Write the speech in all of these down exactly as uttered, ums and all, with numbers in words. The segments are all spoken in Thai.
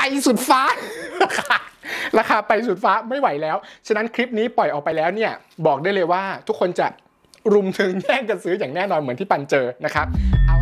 สุดฟ้า ราคาไปสุดฟ้าไม่ไหวแล้วฉะนั้นคลิปนี้ปล่อยออกไปแล้วเนี่ยบอกได้เลยว่าทุกคนจะรุมถึงแย่งกันซื้ออย่างแน่นอนเหมือนที่ปันเจอนะครับเอา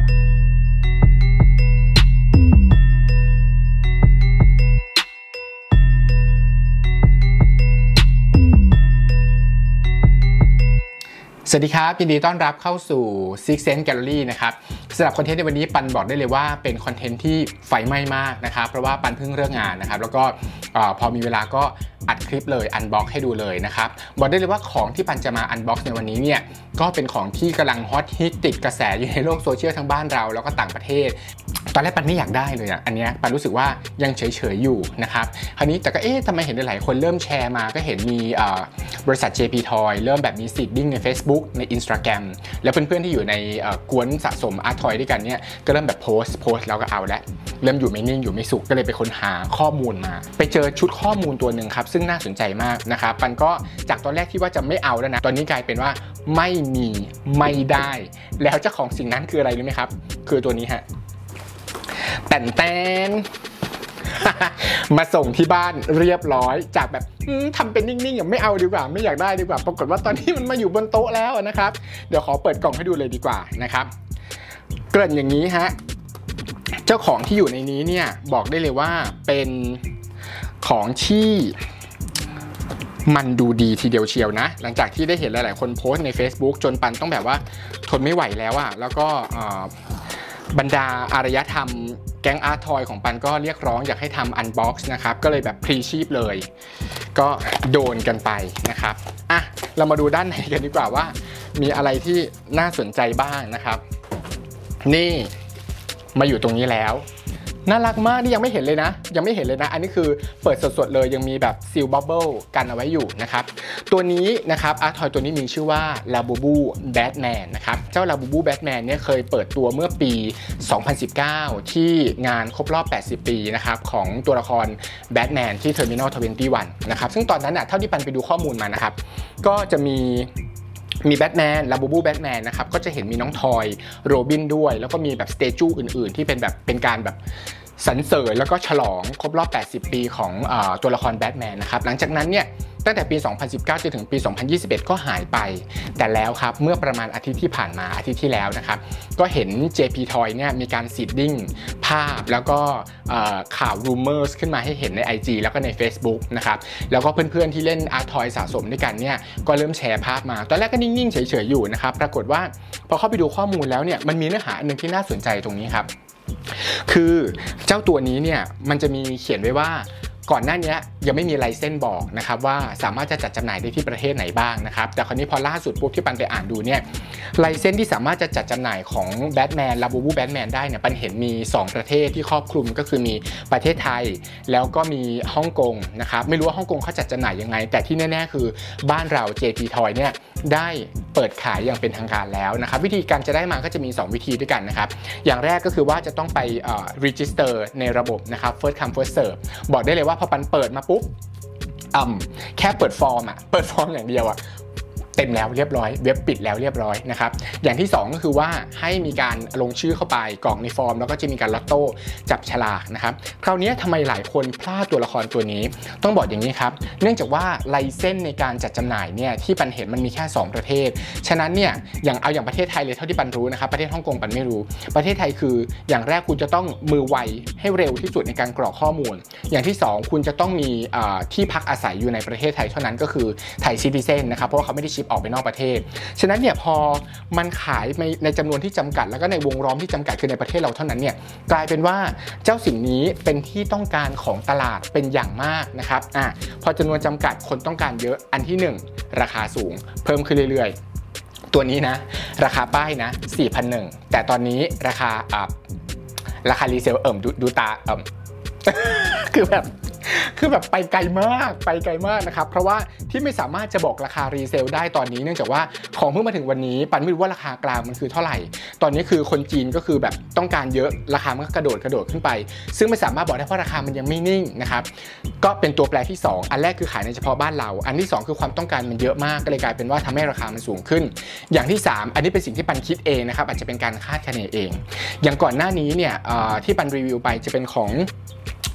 สวัสดีครับยินดีต้อนรับเข้าสู่ Six Sense Gallery นะครับสำหรับคอนเทนต์ในวันนี้ปันบอกได้เลยว่าเป็นคอนเทนต์ที่ไฟไหม้มากนะครับเพราะว่าปันเพิ่งเลิกงานนะครับแล้วก็พอมีเวลาก็อัดคลิปเลยอันบ็อกให้ดูเลยนะครับบอกได้เลยว่าของที่ปันจะมาอันบ็อกในวันนี้เนี่ยก็เป็นของที่กำลังฮอตฮิตติดกระแสอยู่ในโลกโซเชียลทั้งบ้านเราแล้วก็ต่างประเทศตอนแรกปันไม่อยากได้เลยอ่ะอันนี้ปันรู้สึกว่ายังเฉยๆอยู่นะครับคราวนี้แต่ก็เอ๊ะทำไมเห็นหลายคนเริ่มแชร์มาก็เห็นมีบริษัท เจ พี Toy เริ่มแบบมีซีดดิ้งใน Facebook ใน Instagram แล้วเพื่อนๆที่อยู่ในกวนสะสมอาร์ตทอยด้วยกันเนี่ยก็เริ่มแบบโพสต์โพสต์แล้วก็เอาละเริ่มอยู่ไม่นิ่งอยู่ไม่สุขก็เลยไปค้นหาข้อมูลมาไปเจอชุดข้อมูลตัวหนึ่งครับซึ่งน่าสนใจมากนะครับปันก็จากตอนแรกที่ว่าจะไม่เอาแล้วนะตอนนี้กลายเป็นว่าไม่มีไม่ได้แล้วเจ้าของสิ่งนั้นคืออะไรรู้ไหมครับคือตัวนี้ฮะแต่นแตน มาส่งที่บ้านเรียบร้อยจากแบบทำเป็นนิ่งๆอย่างไม่เอาดีกว่าไม่อยากได้ดีกว่าปรากฏว่าตอนนี้มันมาอยู่บนโต๊ะแล้วนะครับเดี๋ยวขอเปิดกล่องให้ดูเลยดีกว่านะครับเกริ่นอย่างนี้ฮะเจ้าของที่อยู่ในนี้เนี่ยบอกได้เลยว่าเป็นของที่มันดูดีทีเดียวเชียวนะหลังจากที่ได้เห็นหลายๆคนโพสต์ใน Facebook จนปันต้องแบบว่าทนไม่ไหวแล้วอะแล้วก็บรรดาอารยธรรมแก๊งอาร์ตทอยของปันก็เรียกร้องอยากให้ทำอันบ็อกซ์นะครับก็เลยแบบพรีชีพเลยก็โดนกันไปนะครับอ่ะเรามาดูด้านในกันดีกว่าว่ามีอะไรที่น่าสนใจบ้างนะครับนี่มาอยู่ตรงนี้แล้วน่ารักมากนี่ยังไม่เห็นเลยนะยังไม่เห็นเลยนะอันนี้คือเปิดสดๆเลยยังมีแบบซีลบับเบิลกันเอาไว้อยู่นะครับตัวนี้นะครับอาร์ตทอยตัวนี้มีชื่อว่า Labubu Batman นะครับเจ้า Labubu Batman เนี่ยเคยเปิดตัวเมื่อปีสองพันสิบเก้าที่งานครบรอบแปดสิบปีนะครับของตัวละคร Batman ที่ Terminal ยี่สิบเอ็ดนะครับซึ่งตอนนั้นน่ะเท่าที่ปันไปดูข้อมูลมานะครับก็จะมีมีแบทแมนลาบูบูแบทแมนนะครับก็จะเห็นมีน้องทอยโรบินด้วยแล้วก็มีแบบสเตจูอื่นๆที่เป็นแบบเป็นการแบบสรรเสริญแล้วก็ฉลองครบรอบแปดสิบปีของอ่าตัวละครแบทแมนนะครับหลังจากนั้นเนี่ยตั้งแต่ปีสองพันสิบเก้าจนถึงปีสองพันยี่สิบเอ็ดก็หายไปแต่แล้วครับเมื่อประมาณอาทิตย์ที่ผ่านมาอาทิตย์ที่แล้วนะครับก็เห็น เจ พี Toy เนี่ยมีการซีดดิ้งภาพแล้วก็ข่าว rumors ขึ้นมาให้เห็นใน ไอ จี แล้วก็ใน Facebook นะครับแล้วก็เพื่อนๆที่เล่น Art Toy สะสมด้วยกันเนี่ยก็เริ่มแชร์ภาพมาตอนแรกก็นิ่งๆเฉยๆอยู่นะครับปรากฏว่าพอเข้าไปดูข้อมูลแล้วเนี่ยมันมีเนื้อหาอันนึงที่น่าสนใจตรงนี้ครับคือเจ้าตัวนี้เนี่ยมันจะมีเขียนไว้ว่าก่อนหน้านี้ยังไม่มีไลเซนส์บอกนะครับว่าสามารถจะจัดจำหน่ายได้ที่ประเทศไหนบ้างนะครับแต่คราวนี้พอล่าสุดปุ๊บที่ปันไปอ่านดูเนี่ยไลเซนส์ที่สามารถจะจัดจำหน่ายของแบทแมนลาบูบูแบทแมนได้เนี่ยปันเห็นมีสองประเทศที่ครอบคลุมก็คือมีประเทศไทยแล้วก็มีฮ่องกงนะครับไม่รู้ว่าฮ่องกงเขาจัดจำหน่ายยังไงแต่ที่แน่ๆคือบ้านเรา เจ พี Toy เนี่ยได้เปิดขายอย่างเป็นทางการแล้วนะครับวิธีการจะได้มาก็จะมีสองวิธีด้วยกันนะครับอย่างแรกก็คือว่าจะต้องไป register ในระบบนะครับ first come first serve บอกได้เลยว่าพอปันเปิดมาปุ๊บอ่ำแค่เปิดฟอร์มอ่ะเปิดฟอร์มอย่างเดียวอ่ะเต็มแล้วเรียบร้อยเว็บปิดแล้วเรียบร้อยนะครับอย่างที่สองก็คือว่าให้มีการลงชื่อเข้าไปกรอกในฟอร์มแล้วก็จะมีการลอตโต้จับฉลากนะครับคราวนี้ทำไมหลายคนพลาดตัวละครตัวนี้ต้องบอกอย่างนี้ครับเนื่องจากว่าไลเซนส์ในการจัดจำหน่ายเนี่ยที่ปันเห็นมันมีแค่สองประเทศฉะนั้นเนี่ยอย่างเอาอย่างประเทศไทยเลยเท่าที่ปันรู้นะครับประเทศฮ่องกงปันไม่รู้ประเทศไทยคืออย่างแรกคุณจะต้องมือไวให้เร็วที่สุดในการกรอกข้อมูลอย่างที่สองคุณจะต้องมีที่พักอาศัยอยู่ในประเทศไทยเท่านั้นก็คือไทยซิติเซนนะครับเพราะว่าเขาไม่ได้ชิปออกไปนอกประเทศฉะนั้นเนี่ยพอมันขายในจำนวนที่จำกัดแล้วก็ในวงล้อมที่จำกัดคือในประเทศเราเท่านั้นเนี่ยกลายเป็นว่าเจ้าสิ่งนี้เป็นที่ต้องการของตลาดเป็นอย่างมากนะครับอ่ะพอจำนวนจำกัดคนต้องการเยอะอันที่หนึ่งราคาสูงเพิ่มขึ้นเรื่อยๆตัวนี้นะราคาป้ายนะ สี่พันหนึ่งร้อย แต่ตอนนี้ราคาอ่ะราคารีเซลเอิ่มดูดูตาเอิ่ม คือแบบคือแบบไปไกลมากไปไกลมากนะครับเพราะว่าที่ไม่สามารถจะบอกราคารีเซลได้ตอนนี้เนื่องจากว่าของเพิ่งมาถึงวันนี้ปันไม่รู้ว่าราคากลางมันคือเท่าไหร่ตอนนี้คือคนจีนก็คือแบบต้องการเยอะราคามันก็กระโดดกระโดดขึ้นไปซึ่งไม่สามารถบอกได้เพราะราคามันยังไม่นิ่งนะครับก็เป็นตัวแปรที่สองอันแรกคือขายในเฉพาะบ้านเราอันที่สองคือความต้องการมันเยอะมากก็เลยกลายเป็นว่าทำให้ราคามันสูงขึ้นอย่างที่สามอันนี้เป็นสิ่งที่ปันคิดเองนะครับอาจจะเป็นการคาดคะเนเองอย่างก่อนหน้านี้เนี่ยที่ปันรีวิวไปจะเป็นของ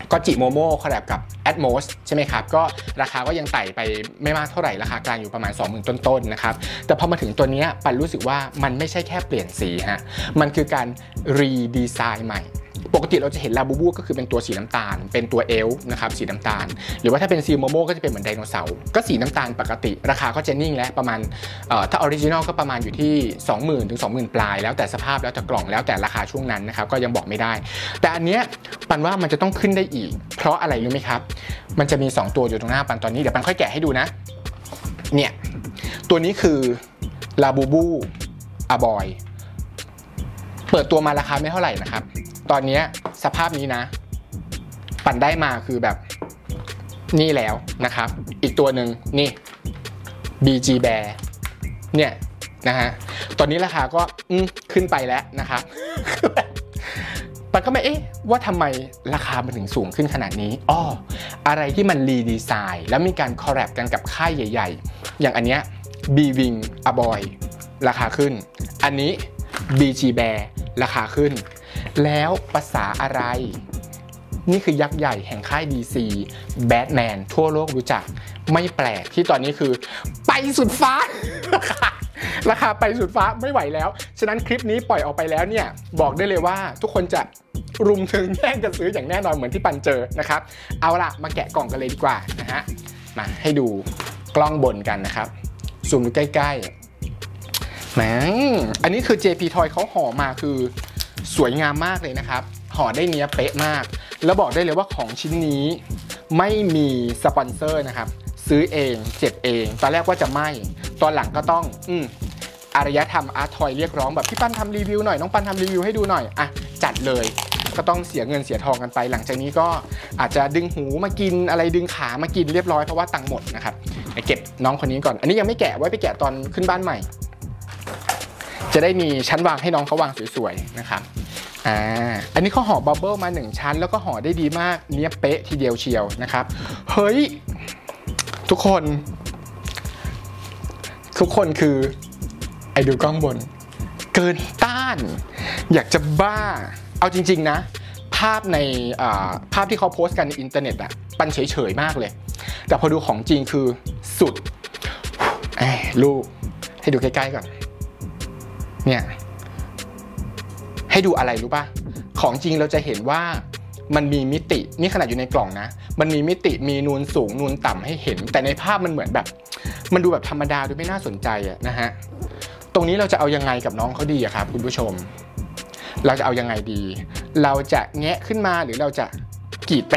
ก็จิโมโม่คอลแลบกับ Atmos ใช่ไหมครับก็ราคาก็ยังไต่ไปไม่มากเท่าไหร่ราคากลางอยู่ประมาณ สองหมื่น ต้นๆนะครับแต่พอมาถึงตัวนี้ปันรู้สึกว่ามันไม่ใช่แค่เปลี่ยนสีฮะมันคือการรีดีไซน์ใหม่ปกติเราจะเห็นลาบูบูก็คือเป็นตัวสีน้ำตาลเป็นตัวเอลฟ์นะครับสีน้ำตาลหรือว่าถ้าเป็นซีโมโม่ก็จะเป็นเหมือนไดโนเสาร์ก็สีน้ำตาลปกติราคาก็จะนิ่งและประมาณถ้าออริจินอลก็ประมาณอยู่ที่ สองหมื่น ถึง สองหมื่น ปลายแล้วแต่สภาพแล้วแต่กล่องแล้วแต่ราคาช่วงนั้นนะครับก็ยังบอกไม่ได้แต่อันเนี้ยปันว่ามันจะต้องขึ้นได้อีกเพราะอะไรรู้ไหมครับมันจะมีสองตัวอยู่ตรงหน้าปันตอนนี้เดี๋ยวปันค่อยแกะให้ดูนะเนี่ยตัวนี้คือลาบูบูอาบอยเปิดตัวมาราคาไม่เท่าไหร่นะครับตอนนี้สภาพนี้นะปั่นได้มาคือแบบนี่แล้วนะครับอีกตัวหนึ่งนี่ บี จี Bear เนี่ยนะฮะตอนนี้ราคาก็ขึ้นไปแล้วนะครับปันก็ไม่เอ๊ะว่าทำไมราคามันถึงสูงขึ้นขนาดนี้อ้ออะไรที่มันรีดีไซน์แล้วมีการคอลแลบกันกับค่ายใหญ่ๆอย่างอันเนี้ย B-Wing Aboy ราคาขึ้นอันนี้ บี จี Bear ราคาขึ้นแล้วภาษาอะไรนี่คือยักษ์ใหญ่แห่งค่าย ดี ซี แบทแมนทั่วโลกรู้จักไม่แปลกที่ตอนนี้คือไปสุดฟ้า ราคาไปสุดฟ้าไม่ไหวแล้วฉะนั้นคลิปนี้ปล่อยออกไปแล้วเนี่ยบอกได้เลยว่าทุกคนจะรุมถึงแย่งกันซื้ออย่างแน่นอนเหมือนที่ปันเจอนะครับเอาล่ะมาแกะกล่องกันเลยดีกว่านะฮะมาให้ดูกล้องบนกันนะครับซูมดูใกล้ๆแหมอันนี้คือ เจ พี Toy เขาห่อมาคือสวยงามมากเลยนะครับห่อได้เนี้ยเป๊ะมากแล้วบอกได้เลยว่าของชิ้นนี้ไม่มีสปอนเซอร์นะครับซื้อเองเจ็บเองตอนแรกว่าจะไม่ตอนหลังก็ต้องอืมอารยธรรมอาร์ทอยเรียกร้องแบบพี่ปั้นทำรีวิวหน่อยน้องปั้นทำรีวิวให้ดูหน่อยอ่ะจัดเลยก็ต้องเสียเงินเสียทองกันไปหลังจากนี้ก็อาจจะดึงหูมากินอะไรดึงขามากินเรียบร้อยเพราะว่าตังค์หมดนะครับเก็บน้องคนนี้ก่อนอันนี้ยังไม่แกะไว้ไปแกะตอนขึ้นบ้านใหม่จะได้มีชั้นวางให้น้องเขาวางสวยๆนะครับอ่าอันนี้เขาห่อบับเบิ้ลมาหนึ่งชั้นแล้วก็ห่อได้ดีมากเนี้ยเป๊ะทีเดียวเชียวนะครับเฮ้ยทุกคนทุกคนคือไอ้ดูกล้องบนเกินต้านอยากจะบ้าเอาจริงๆนะภาพในภาพที่เขาโพสต์กันในอินเทอร์เน็ตอะปันเฉยๆมากเลยแต่พอดูของจริงคือสุดไอ้ลูกให้ดูใกล้ๆก่อนเนี่ยให้ดูอะไรรู้ป่ะของจริงเราจะเห็นว่ามันมีมิตินี่ขนาดอยู่ในกล่องนะมันมีมิติมีนูนสูงนูนต่ำให้เห็นแต่ในภาพมันเหมือนแบบมันดูแบบธรรมดาดูไม่น่าสนใจอะนะฮะตรงนี้เราจะเอายังไงกับน้องเขาดีอะครับคุณผู้ชมเราจะเอายังไงดีเราจะแงะขึ้นมาหรือเราจะกรีดไป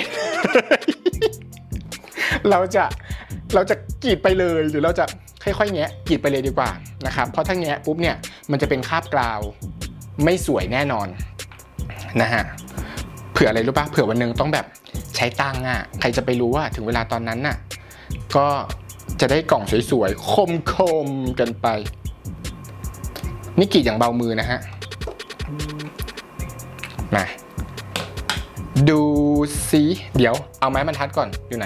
เราจะเราจะกรีดไปเลยหรือเราจะค่อยๆแงะกรีดไปเลยดีกว่านะครับเพราะถ้าแงะปุ๊บเนี่ยมันจะเป็นคราบกราวไม่สวยแน่นอนนะฮะเผื่ออะไรรู้ป่ะเผื่อวันหนึ่งต้องแบบใช้ตังค์อ่ะใครจะไปรู้ว่าถึงเวลาตอนนั้นน่ะก็จะได้กล่องสวยๆคมๆกันไปนี่กรีดอย่างเบามือนะฮะมาดูซิเดี๋ยวเอาไม้บรรทัดก่อนอยู่ไหน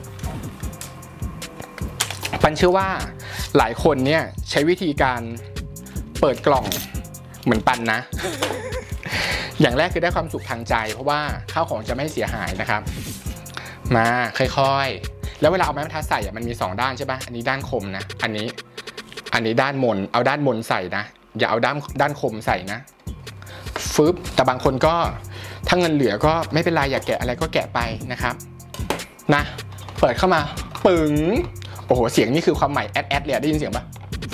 ปันเชื่อว่าหลายคนเนี่ยใช้วิธีการเปิดกล่องเหมือนปันนะ อย่างแรกคือได้ความสุขทางใจเพราะว่าข้าวของจะไม่เสียหายนะครับมาค่อยๆแล้วเวลาเอาไม้บรรทัดใส่อะมันมีสองด้านใช่ปะอันนี้ด้านคมนะอันนี้อันนี้ด้านมนเอาด้านมนใส่นะอย่าเอาด้านด้านคมใส่นะฟึบแต่บางคนก็ถ้าเงินเหลือก็ไม่เป็นไรอยากแกะอะไรก็แกะไปนะครับนะเปิดเข้ามาปึ๋งโอ้โหเสียงนี่คือความใหม่แอดแอดเลยได้ยินเสียงปะ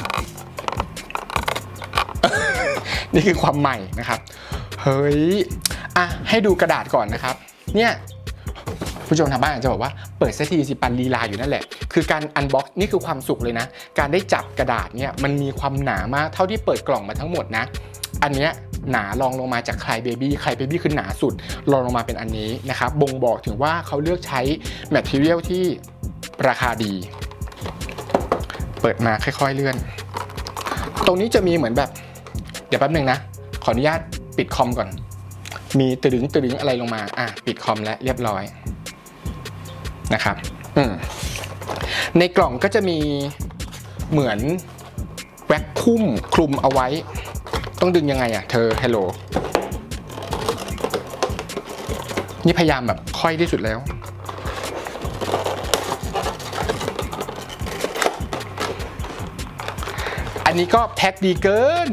นี่คือความใหม่นะครับเฮ้ยอ่ะให้ดูกระดาษก่อนนะครับเนี่ยผู้ชมทางบ้านจะบอกว่าเปิดเซตทีสิปันลีลาอยู่นั่นแหละคือการอันบ็อกซ์นี่คือความสุขเลยนะการได้จับกระดาษเนี่ยมันมีความหนามากเท่าที่เปิดกล่องมาทั้งหมดนะอันเนี้ยหนาลองลงมาจากใครเบบี้ใครเบบี้คือหนาสุดลองลงมาเป็นอันนี้นะครับบ่งบอกถึงว่าเขาเลือกใช้แมททีเรียลที่ราคาดีเปิดมาค่อยๆเลื่อนตรงนี้จะมีเหมือนแบบเดี๋ยวแป๊บนึงนะขออนุญาตปิดคอมก่อนมีตรึงตรึงอะไรลงมาอ่ะปิดคอมแล้วเรียบร้อยนะครับอืมในกล่องก็จะมีเหมือนแว็กคุ้มคลุมเอาไว้ต้องดึงยังไงอ่ะเธอฮัลโหลนี่พยายามแบบค่อยที่สุดแล้วอันนี้ก็แพ็คดีเกิน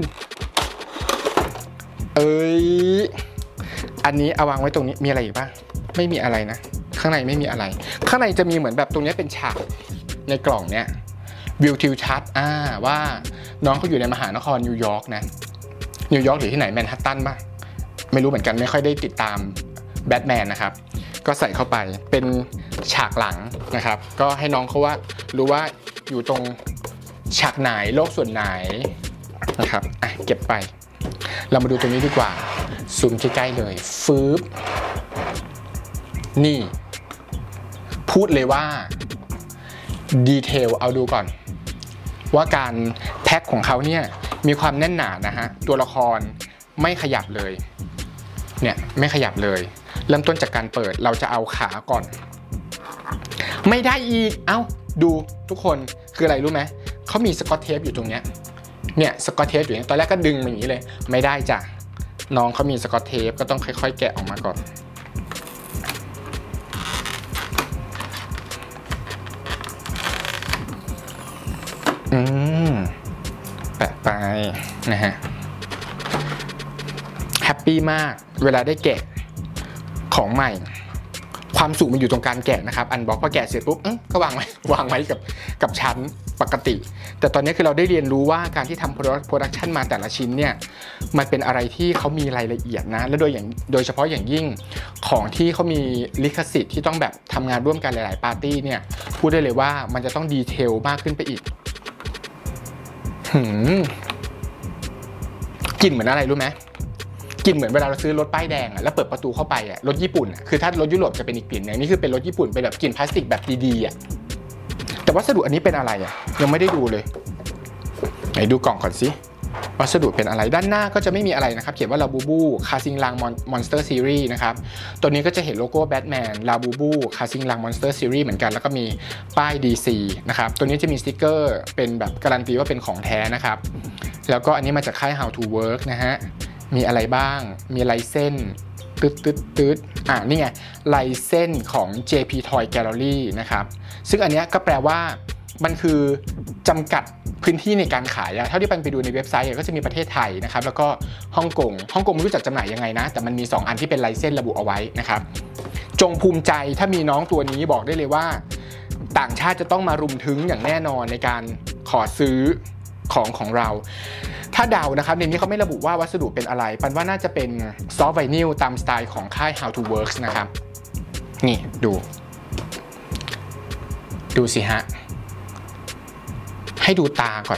เอ้ยอันนี้เอาวางไว้ตรงนี้มีอะไรอีกป่ะไม่มีอะไรนะข้างในไม่มีอะไรข้างในจะมีเหมือนแบบตรงนี้เป็นฉากในกล่องเนี้ยวิวทิวทัศน์อ่าว่าน้องเขาอยู่ในมหานครนิวยอร์กนะนิวยอร์กหรือที่ไหนแมนฮัตตันป่ะไม่รู้เหมือนกันไม่ค่อยได้ติดตามแบทแมนนะครับก็ใส่เข้าไปเป็นฉากหลังนะครับก็ให้น้องเขาว่ารู้ว่าอยู่ตรงฉากไหนโลกส่วนไหนนะครับอ่ะเก็บไปเรามาดูตรงนี้ดีกว่าซูมใกล้ๆเลยฟืบนี่พูดเลยว่าดีเทลเอาดูก่อนว่าการแพ็คของเขาเนี่ยมีความแน่นหนานะฮะตัวละครไม่ขยับเลยเนี่ยไม่ขยับเลยเริ่มต้นจากการเปิดเราจะเอาขาก่อนไม่ได้อีกเอ้าดูทุกคนคืออะไรรู้ไหมเขามีสกอตเทปอยู่ตรงเนี้ยเนี่ยสกอตเทปอยู่เนี่ยตอนแรกก็ดึงอย่างนี้เลยไม่ได้จ้ะน้องเขามีสกอตเทปก็ต้องค่อยๆแกะออกมาก่อนอืมแปะไปนะฮะแฮปปี้มากเวลาได้แกะของใหม่ความสุขมันอยู่ตรงการแกะนะครับอันบล็อกพอแกะเสร็จปุ๊บก็วางไว้วางไว้กับกับชั้นปกติแต่ตอนนี้คือเราได้เรียนรู้ว่าการที่ทำโปรดักชันมาแต่ละชิ้นเนี่ยมันเป็นอะไรที่เขามีรายละเอียดนะและโดยอย่างโดยเฉพาะอย่างยิ่งของที่เขามีลิขสิทธิ์ที่ต้องแบบทำงานร่วมกันหลายๆปาร์ตี้เนี่ยพูดได้เลยว่ามันจะต้องดีเทลมากขึ้นไปอีกหืมกลิ่นเหมือนอะไรรู้ไหมกลิ่นเหมือนเวลาเราซื้อรถป้ายแดงอ่ะแล้วเปิดประตูเข้าไปอ่ะรถญี่ปุ่นอ่ะคือถ้ารถยุโรปจะเป็นอีกกลิ่นนึงนี่คือเป็นรถญี่ปุ่นเป็นแบบกลิ่นพลาสติกแบบดีๆอ่ะแต่วัสดุอันนี้เป็นอะไรอ่ะยังไม่ได้ดูเลยไหนดูกล่องก่อนสิวัสดุเป็นอะไรด้านหน้าก็จะไม่มีอะไรนะครับเขียนว่าลาบูบูคาซิงลังมอนสเตอร์ซีรีส์นะครับตัวนี้ก็จะเห็นโลโก้แบทแมนลาบูบูคาซิงลังมอนสเตอร์ซีรีส์เหมือนกันแล้วก็มีป้าย ดี ซี นะครับตัวนี้จะมีสติ๊กเกอร์เป็นแบบการันตีว่าเป็นของแท้นะครับแล้วก็อันนี้มาจากค่าย How to Work นะฮะมีอะไรบ้างมีลายเส้นตึ๊ดตึ๊ดตึ๊ดอ่านี่ไงลายเส้นของ เจ พี Toy Gallery นะครับซึ่งอันนี้ก็แปลว่ามันคือจำกัดพื้นที่ในการขายอะเท่าที่ปันไปดูในเว็บไซต์ก็จะมีประเทศไทยนะครับแล้วก็ฮ่องกงฮ่องกงไม่รู้จักจำหน่ายยังไงนะแต่มันมีสองอันที่เป็นลายเส้นระบุเอาไว้นะครับจงภูมิใจถ้ามีน้องตัวนี้บอกได้เลยว่าต่างชาติจะต้องมารุมถึงอย่างแน่นอนในการขอซื้อของของเราถ้าเดานะครับในนี้เขาไม่ระบุว่าวัสดุเป็นอะไรปันว่าน่าจะเป็นซอฟต์ไวนิลตามสไตล์ของค่าย How to Works นะครับนี่ดูดูสิฮะให้ดูตาก่อน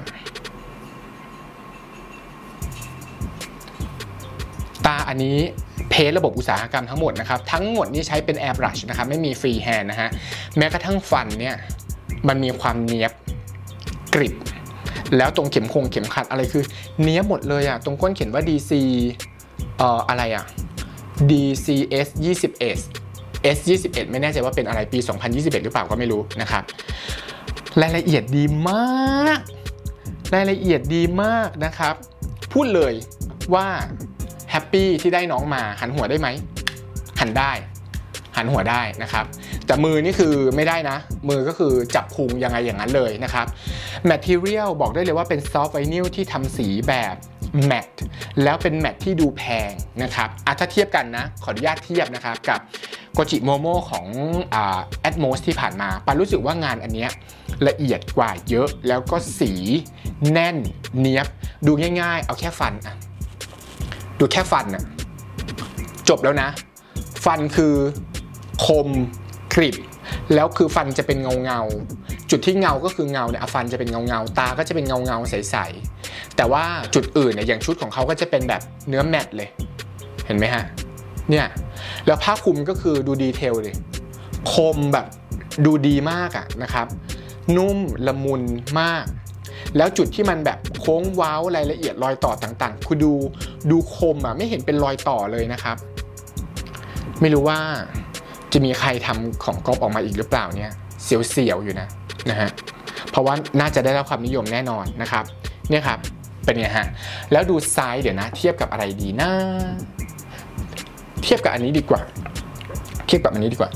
ตาอันนี้เพจระบบอุตสาหกรรมทั้งหมดนะครับทั้งหมดนี้ใช้เป็น Airbrush นะครับไม่มีฟรีแฮนด์นะฮะแม้กระทั่งฟันเนี่ยมันมีความเนียบกริบแล้วตรงเข็มคงเข็มขัดอะไรคือเนี้ยหมดเลยอะตรงก้นเขียนว่า ดี ซี เอ่ออะไรอะ ดี ซี เอส ยี่สิบเอ็ด เอส ยี่สิบเอ็ด ไม่แน่ใจว่าเป็นอะไรปีสองพันยี่สิบเอ็ดหรือเปล่าก็ไม่รู้นะครับรายละเอียดดีมากรายละเอียดดีมากนะครับพูดเลยว่าแฮปปี้ที่ได้น้องมาหันหัวได้ไหมหันได้หันหัวได้นะครับแต่มือนี่คือไม่ได้นะมือก็คือจับพุงยังไงอย่างนั้นเลยนะครับ Material บอกได้เลยว่าเป็นซอฟต์ไวนิลที่ทำสีแบบแมตต์แล้วเป็นแมตต์ที่ดูแพงนะครับอ่ะถ้าเทียบกันนะขออนุญาตเทียบนะครับกับโกจิโมโมของอ่า Atmos ที่ผ่านมาปารู้สึกว่างานอันเนี้ยละเอียดกว่าเยอะแล้วก็สีแน่นเนียบดูง่ายๆเอาแค่ฟันอ่ะดูแค่ฟันอ่ะจบแล้วนะฟันคือคมกริบแล้วคือฟันจะเป็นเงาเงาจุดที่เงาก็คือเงาเนี่ยฟันจะเป็นเงาเงาตาก็จะเป็นเงาเงาใสๆแต่ว่าจุดอื่นเนี่ยอย่างชุดของเขาก็จะเป็นแบบเนื้อแมตต์เลยเห็นไหมฮะเนี่ยแล้วผ้าคลุมก็คือดูดีเทลเลยคมแบบดูดีมากอะนะครับนุ่มละมุนมากแล้วจุดที่มันแบบโค้งเว้ารายละเอียดรอยต่อต่างๆคือดูดูคมอะไม่เห็นเป็นรอยต่อเลยนะครับไม่รู้ว่าจะมีใครทำของก๊อปออกมาอีกหรือเปล่าเนี่ยเสียวๆอยู่นะนะฮะเพราะว่าน่าจะได้รับความนิยมแน่นอนนะครับเนี่ยครับเป็นไงฮะแล้วดูไซส์เดี๋ยวนะเทียบกับอะไรดีนะเทียบกับอันนี้ดีกว่าเทียบกับอันนี้ดีกว่า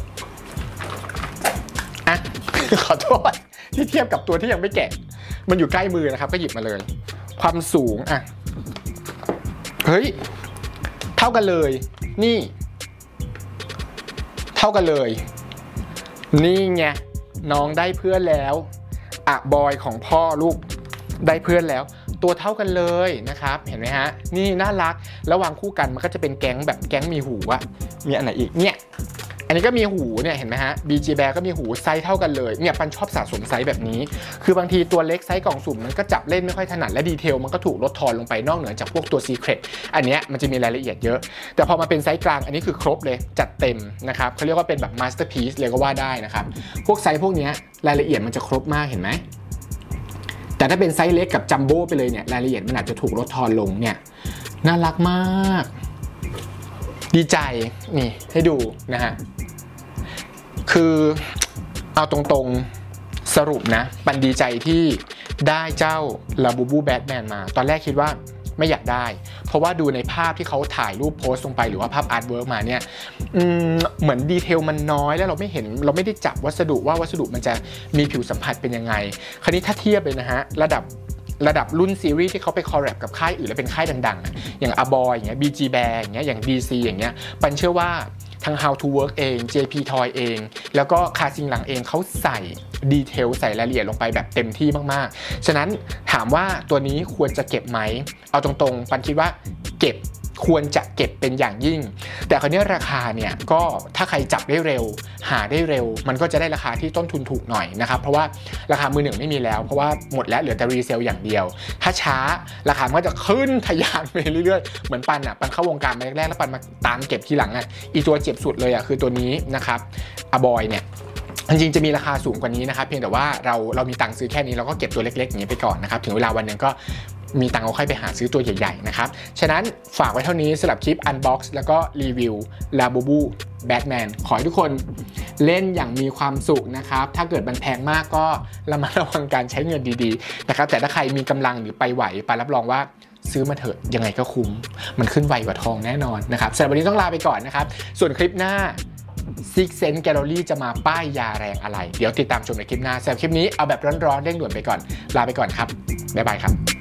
อ่ะ ขอโทษที่เทียบกับตัวที่ยังไม่แกะมันอยู่ใกล้มือนะครับก็หยิบมาเลยความสูงอ่ะเฮ้ยเท่ากันเลยนี่เท่ากันเลยนี่ไงน้องได้เพื่อนแล้วอะบอยของพ่อลูกได้เพื่อนแล้วตัวเท่ากันเลยนะครับเห็นไหมฮะนี่น่ารักแล้ววางคู่กันมันก็จะเป็นแก๊งแบบแก๊งมีหูอะมีอันไหนอีกเนี่ยอันนี้ก็มีหูเนี่ยเห็นไหมฮะ บี จี Bear ก็มีหูไซส์เท่ากันเลยเนี่ยปันชอบสะสมไซส์แบบนี้คือบางทีตัวเล็กไซส์กล่องสุ่มมันก็จับเล่นไม่ค่อยถนัดและดีเทลมันก็ถูกลดทอนลงไปนอกเหนือจากพวกตัว Secret อันเนี้ยมันจะมีรายละเอียดเยอะแต่พอมาเป็นไซส์กลางอันนี้คือครบเลยจัดเต็มนะครับเขาเรียกว่าเป็นแบบ Masterpiece เลยก็ว่าได้นะครับพวกไซส์พวกนี้รายละเอียดมันจะครบมากเห็นไหมแต่ถ้าเป็นไซส์เล็กกับจัมโบ้ไปเลยเนี่ยรายละเอียดมันอาจจะถูกลดทอนลงเนี่ยน่ารักมากดีใจนี่ให้ดูนะฮะคือเอาตรงๆสรุปนะปันดีใจที่ได้เจ้าลาบูบูแบทแมนมาตอนแรกคิดว่าไม่อยากได้เพราะว่าดูในภาพที่เขาถ่ายรูปโพสต์ลงไปหรือว่าภาพอาร์ตเวิร์กมาเนี่ยเหมือนดีเทลมันน้อยแล้วเราไม่เห็นเราไม่ได้จับวัสดุว่าวัสดุมันจะมีผิวสัมผัสเป็นยังไงคราวนี้ถ้าเทียบเลยนะฮะระดับระดับรุ่นซีรีส์ที่เขาไปคอลแลบกับค่ายอื่นแล้วเป็นค่ายดังๆอย่าง Aboy อย่างเงี้ย บี จี Bear อย่างเงี้ยอย่าง ดี ซี อย่างเงี้ยปันเชื่อว่าทาง How to Work เอง เจ พี Toy เองแล้วก็คาซิงหลังเองเขาใส่ดีเทลใส่รายละเอียดลงไปแบบเต็มที่มากๆฉะนั้นถามว่าตัวนี้ควรจะเก็บไหมเอาตรงๆปันคิดว่าเก็บควรจะเก็บเป็นอย่างยิ่งแต่คราวนี้ราคาเนี่ยก็ถ้าใครจับได้เร็วหาได้เร็วมันก็จะได้ราคาที่ต้นทุนถูกหน่อยนะครับเพราะว่าราคามือหนึ่งไม่มีแล้วเพราะว่าหมดแล้วเหลือแต่รีเซลอย่างเดียวถ้าช้าราคามันก็จะขึ้นทะยานไปเรื่อยๆเหมือนปันอ่ะปันเข้าวงการมาแรกๆแล้วปันมาตามเก็บทีหลังอ่ะอีตัวเจ็บสุดเลยอ่ะคือตัวนี้นะครับAboyเนี่ยจริงๆจะมีราคาสูงกว่านี้นะครับเพียงแต่ว่าเราเรามีตังค์ซื้อแค่นี้เราก็เก็บตัวเล็กๆอย่างนี้ไปก่อนนะครับถึงเวลาวันหนึ่งก็มีตังค์เอาค่อยไปหาซื้อตัวใหญ่ๆนะครับฉะนั้นฝากไว้เท่านี้สำหรับคลิป Unbox แล้วก็รีวิว Labubu Batman ขอให้ทุกคนเล่นอย่างมีความสุขนะครับถ้าเกิดมันแพงมากก็ระมัดระวังการใช้เงินดีๆนะครับแต่ถ้าใครมีกำลังหรือไปไหวไปรับรองว่าซื้อมาเถอะยังไงก็คุ้มมันขึ้นไวกว่าทองแน่นอนนะครับสำหรับวันนี้ต้องลาไปก่อนนะครับส่วนคลิปหน้าSix Sense Gallery จะมาป้ายยาแรงอะไรเดี๋ยวติดตามชมในคลิปหน้าสำหรับคลิปนี้เอาแบบร้อนๆเร่งด่วนไปก่อนลาไปก่อนครับบ๊ายบายครับ